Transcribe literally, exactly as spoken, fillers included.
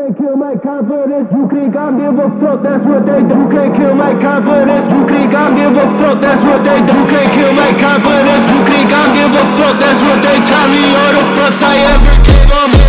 can't kill my confidence. You think I give a fuck, that's what they do. You can't kill my confidence. You think I give a fuck, that's what they do. You can't kill my confidence. You think I give a fuck, that's what they tell me. All the fucks I ever gave, I'm